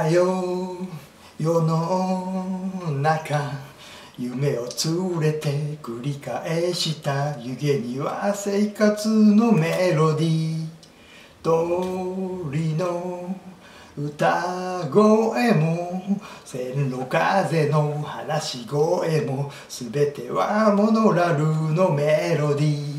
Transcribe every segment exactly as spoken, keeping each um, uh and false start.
さよ世の中夢を連れて繰り返した湯気には生活のメロディー鳥の歌声も線路風の話し声も全てはモノラルのメロディー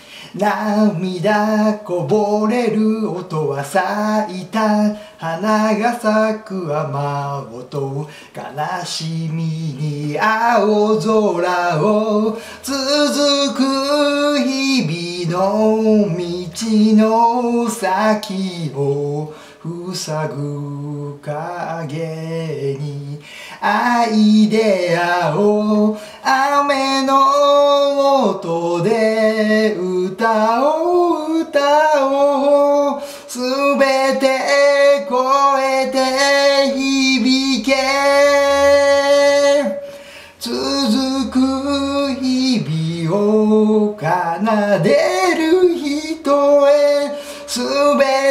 涙こぼれる音は咲いた花が咲く雨音悲しみに青空を続く日々の道の先を塞ぐ影にアイデアを雨の音で歌おう歌おうすべて超えて響け続く日々を奏でる人へすべて